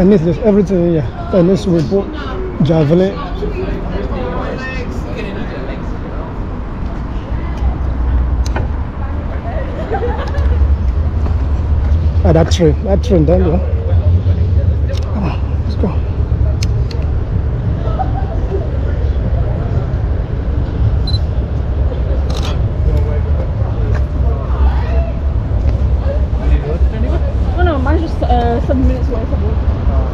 Tennis, there's everything here. Tennis, swimming pool, javelin. Ah, that train then, yeah. Come on, let's go. Oh no, mine's just 7 minutes away from work.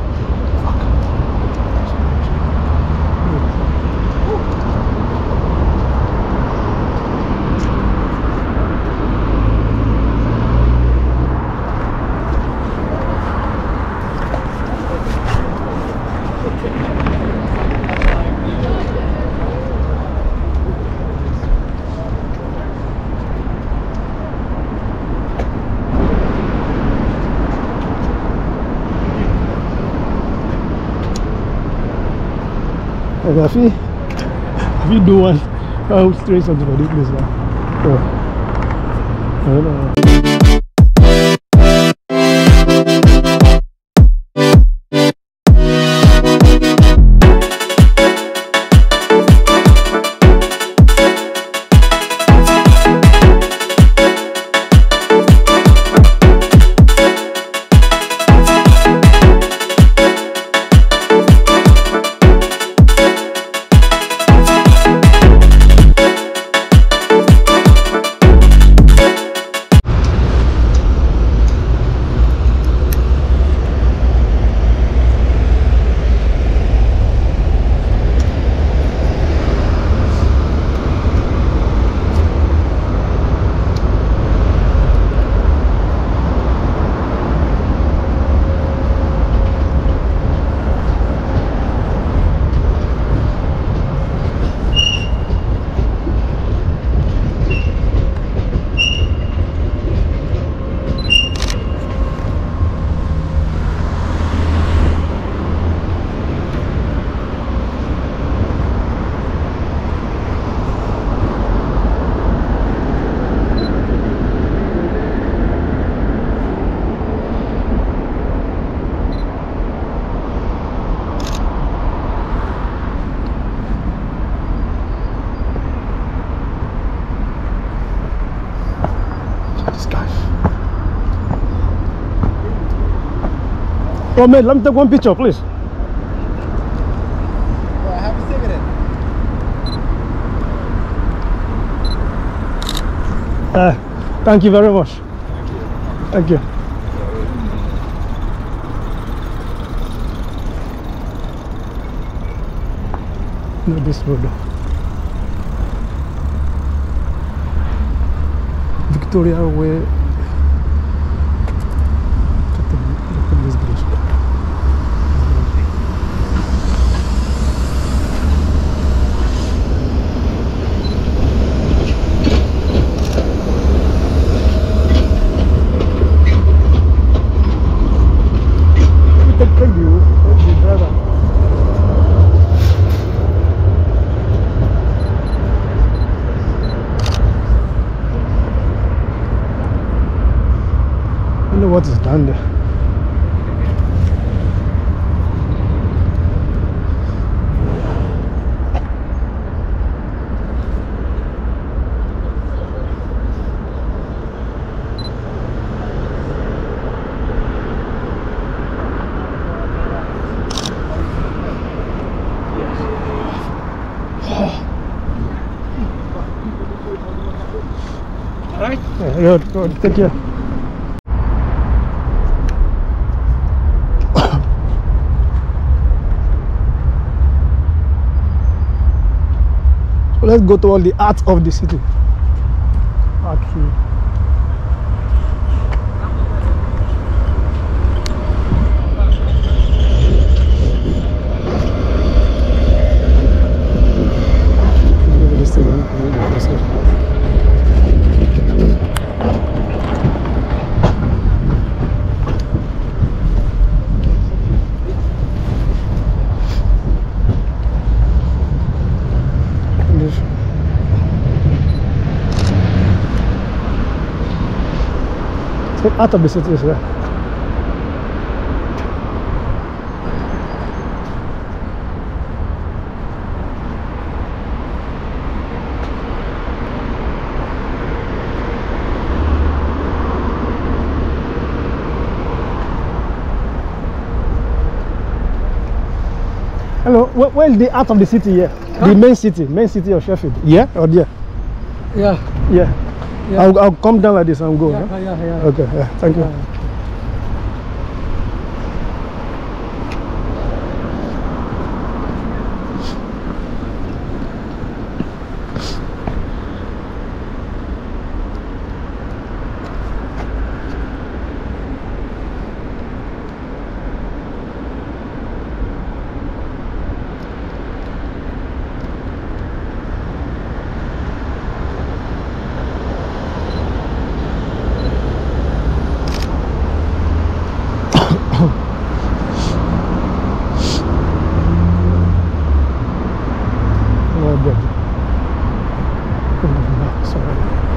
If you do one, I'll straight something for this place now. Oh. I don't know. Oh man, let me take one picture, please. I have a cigarette. Thank you very much. Thank you. No, this road. Victoria Way. Look at this bridge. Thank you, brother. I wonder what is down there. Alright? Yeah, good. Take care. So let's go to all the art of the city. Art here. Out of the city is there. Hello, where is the heart of the city here? Huh? The main city of Sheffield. Yeah or there? Yeah. Yeah. Yeah. I'll come down like this and go. Yeah, Huh? yeah. Okay, yeah, thank you. Oh, good. Sorry.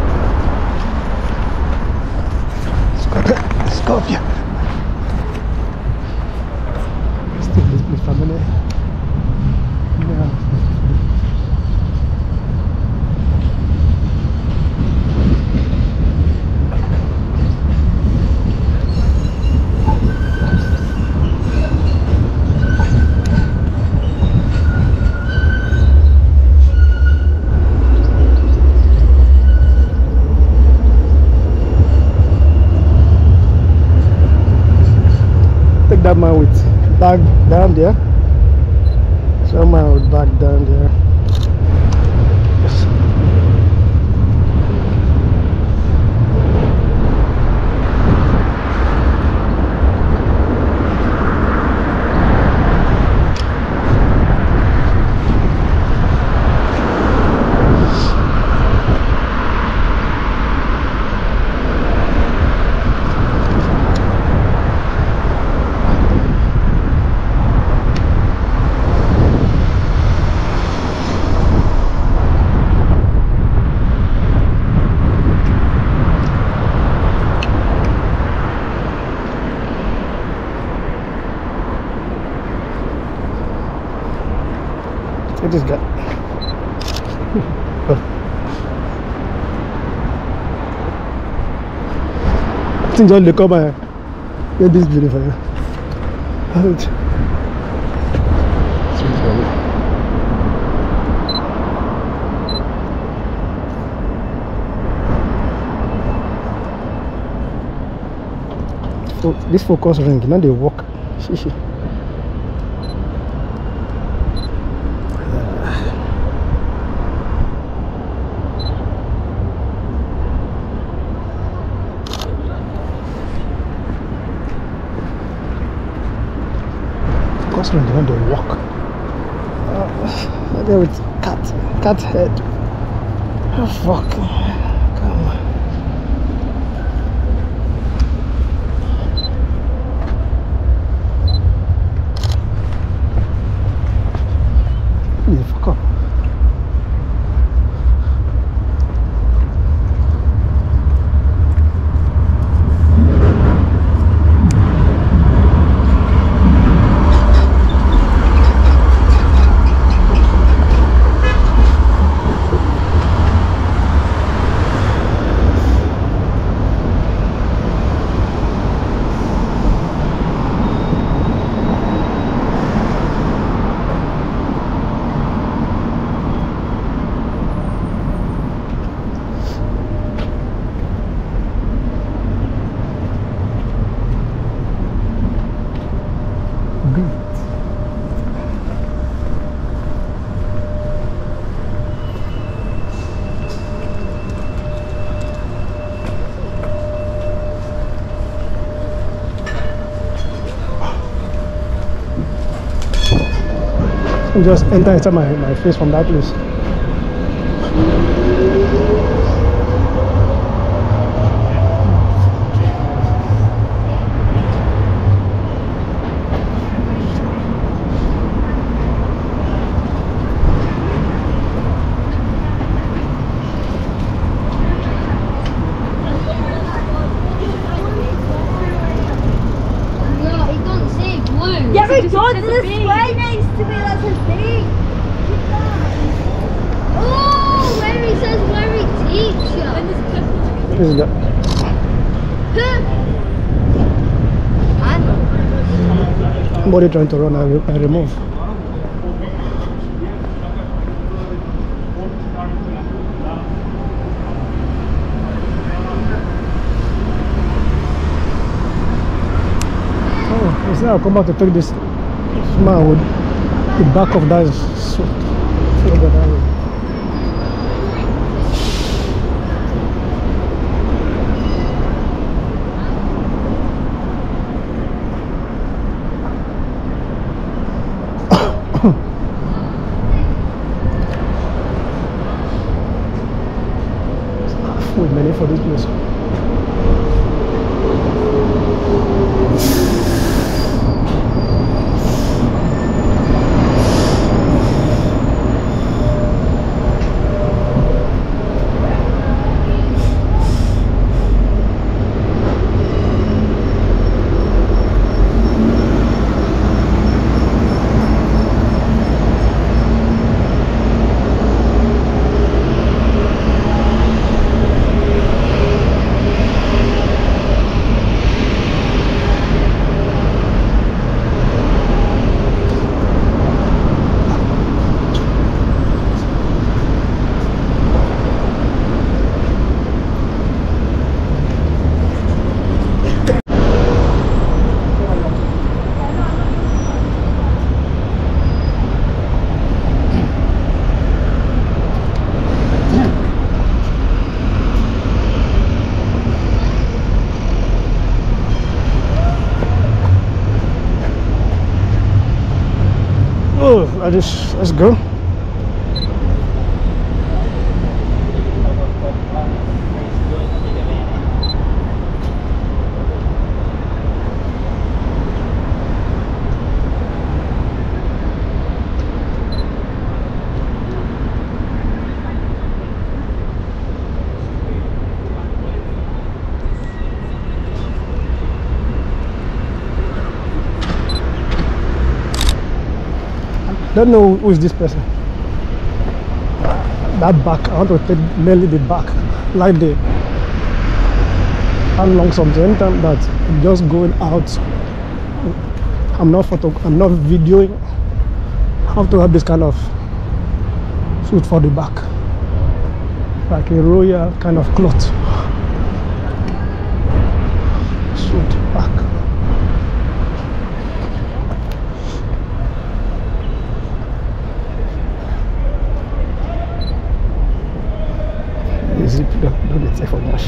Let's go up here. Still this place family. Yeah. Take that man with bag down there. Someone with bag down there. Yes. Take this guy. Things all the cover. Yeah, this is beautiful. Yeah. So this focus ring, now they walk. Focus ring, now they walk. There with cat head. Oh fuck. Come on. Yeah, fuck up. Just enter inside my face from that place. Yeah, it does this way needs to be like a thing. Oh, where it says where it teacher. This is the somebody trying to run, I remove. I said I'll come back to take this man with the back of that suit. Over that way. Food many for this place. Oh, let's go. Don't know who is this person. That back, I want to take mainly the back, like the how long something. Anytime that I'm just going out, I'm not videoing. I have to have this kind of suit for the back, like a royal kind of cloth. Suit back. Zip don't get for much.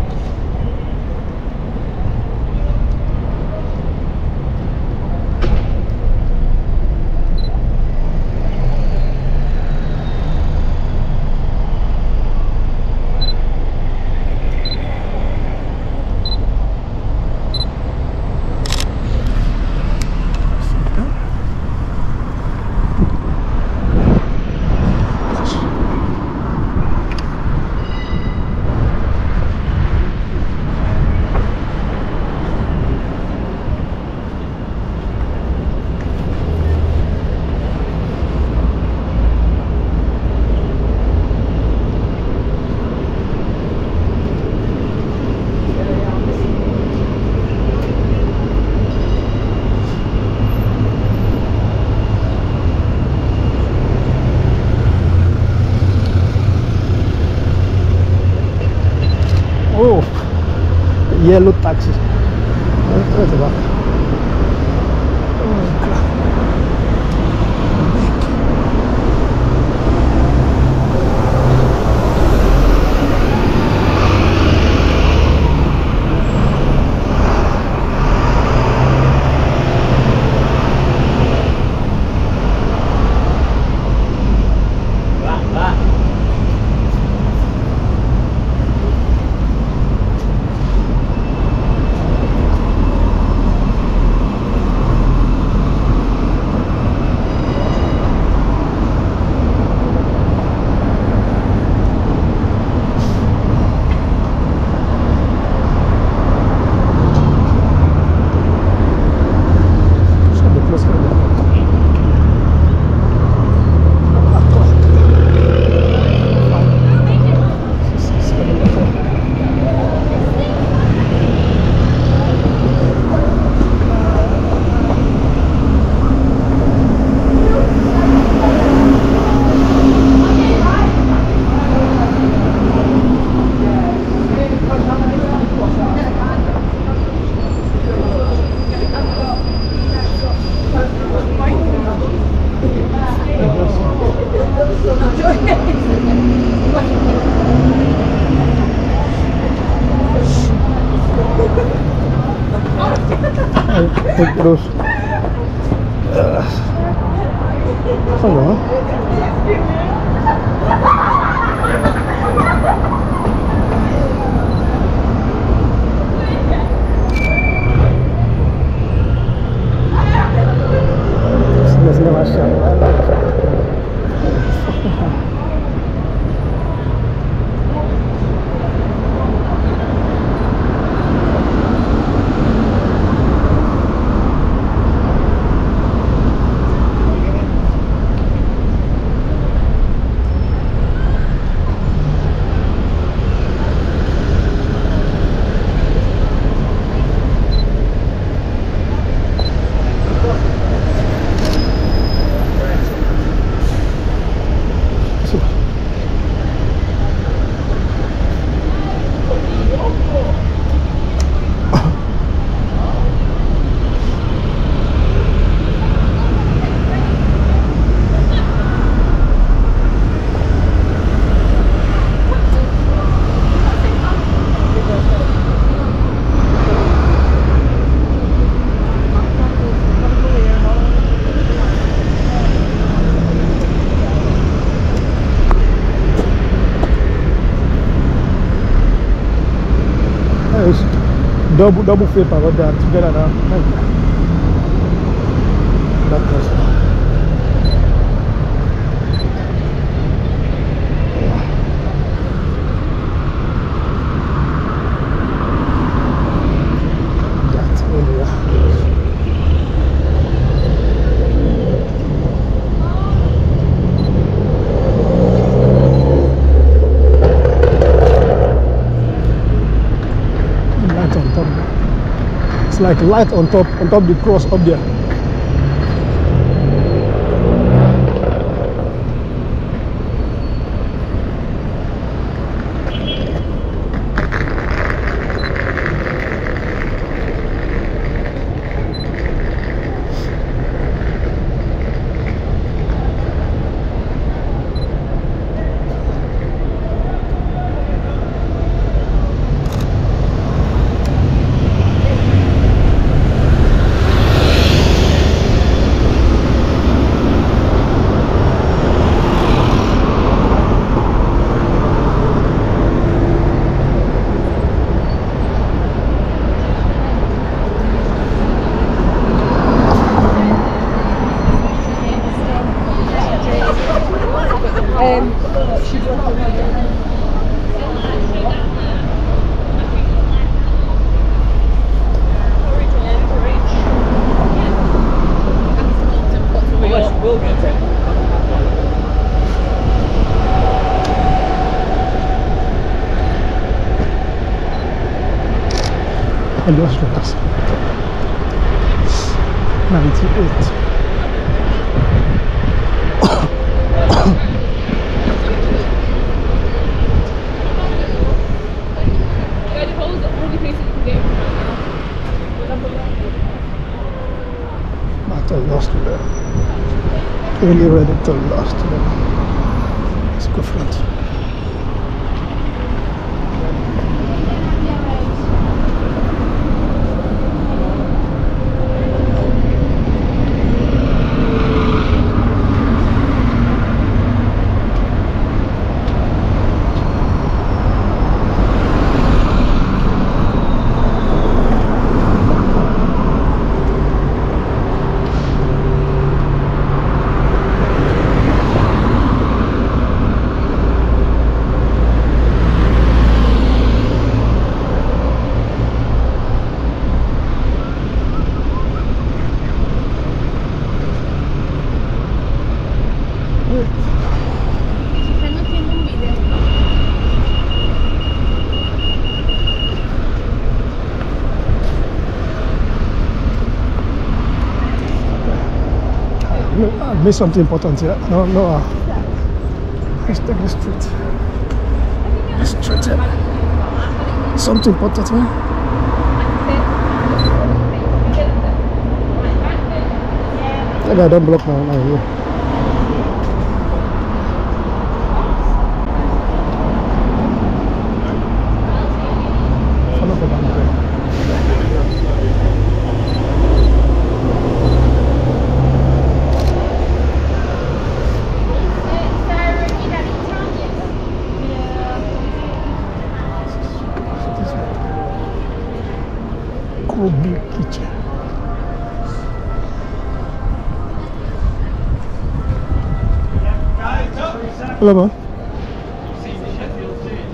Oh, yellow taxi. Where's the back? Oh, God. Terus sana sini masya double flip about that together now. That person. That's earlier. Light on top. It's like light on top the cross up there. And lost us 98. But I lost there. Really ready to lost there. Let's go front. I missed something important here. No. Let's take this straight. Straight here. Something important here. That guy don't block my eye here. Hello, man. See the Sheffield team.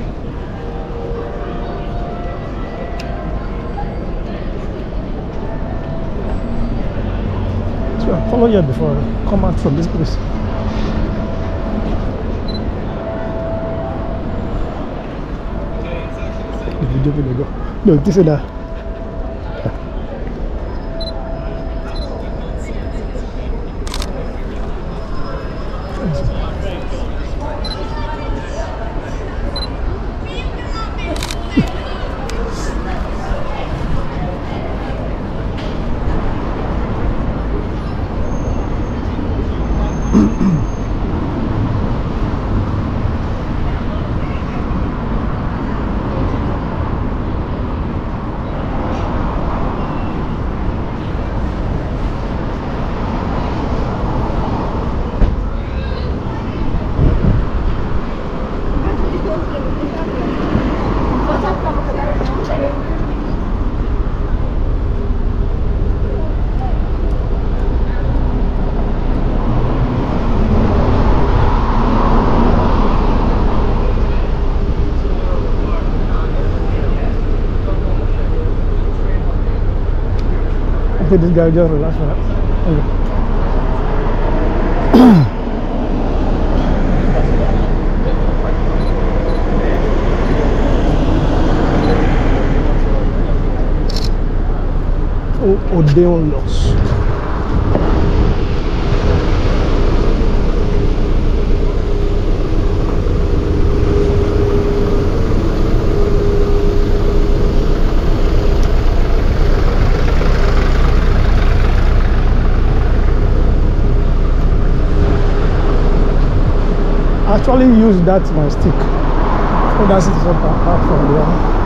So I follow you before I come out from this place. The video will go. No, this is that. I think this guy just relax for that. Okay. Odeon loss. I actually use that my stick. So that's it apart from there.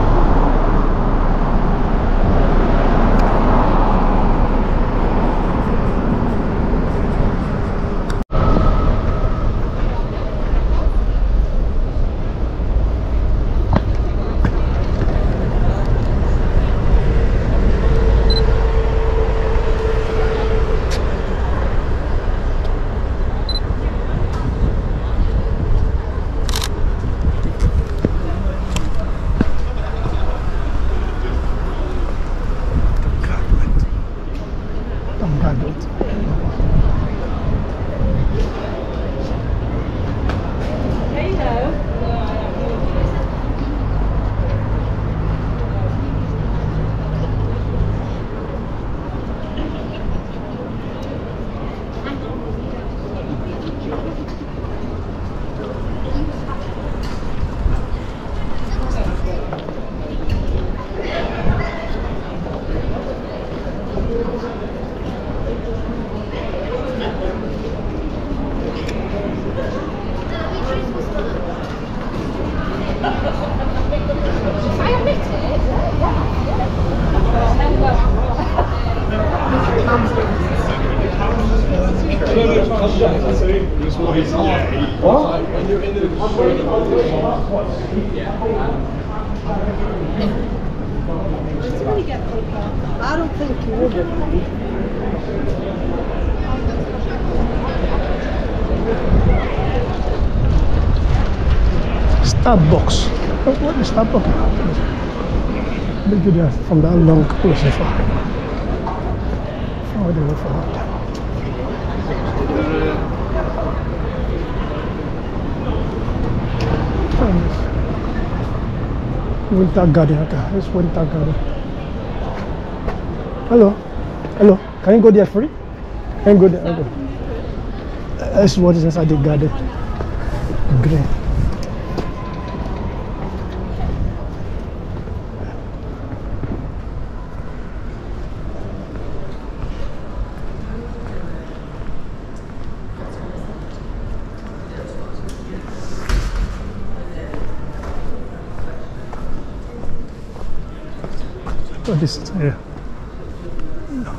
I don't think you would have. Starbucks. What is Starbucks? Look at that from that long close so far. Far away from that. Winter garden. Okay, it's winter garden. Hello. Hello. Can you go there free? Can you go there? Okay. That's what is inside the garden. Green. What is it here? No.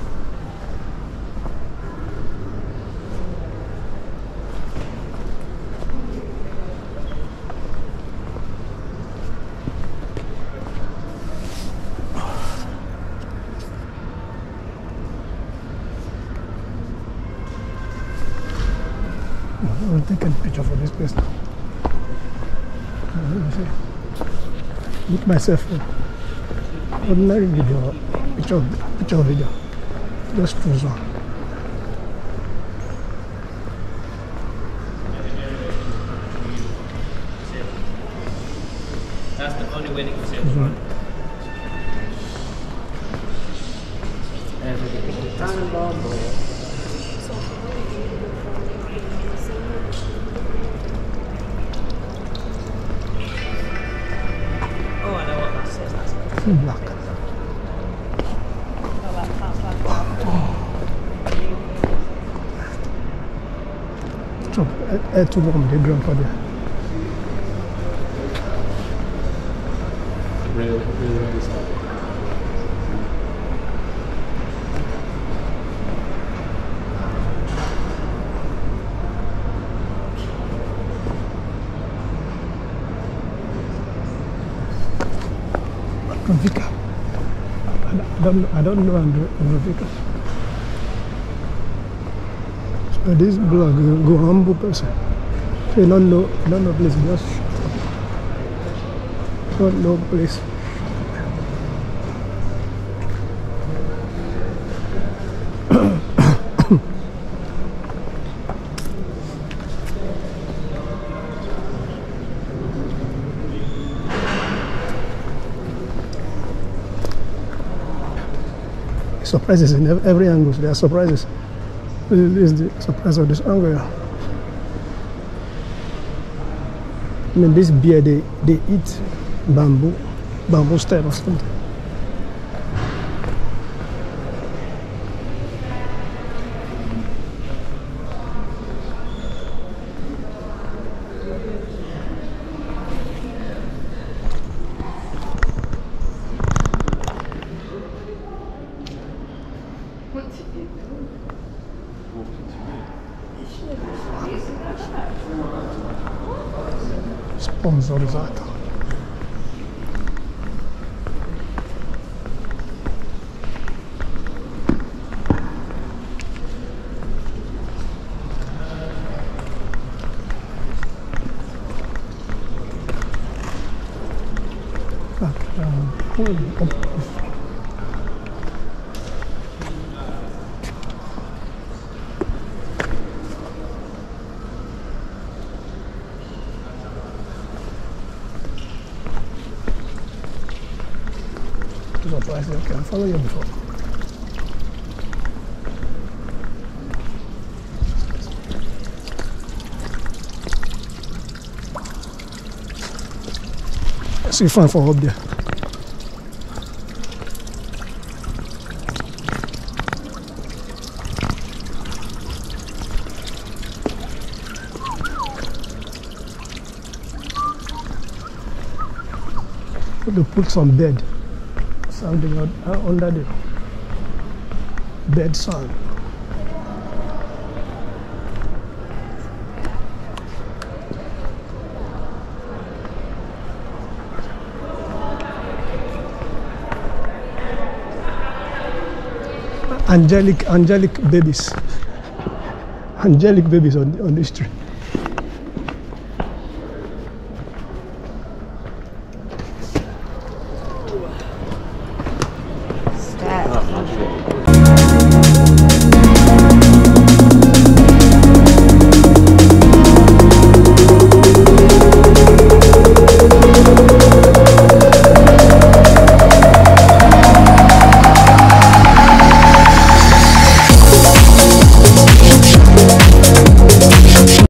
I will take a picture for this place now. Let me see. Look myself. Ordinary video, picture video. Just choose one. That's the only way they can see Choose one. Oh, I know what that says. That's Full black. Chop, air too warm, the ground for there. Really sad. Vika. I don't know Vika. So this blog go humble person. So you don't know place, just don't know place. Surprises in every angle. There are surprises. This is the surprise of this angle. I mean, this beer they eat bamboo stem or something. Sponsorizzata. Surprise, okay, I'll follow you before. See fun for up there. To put some bed, something under the bed sun. Angelic babies. Angelic babies on this tree.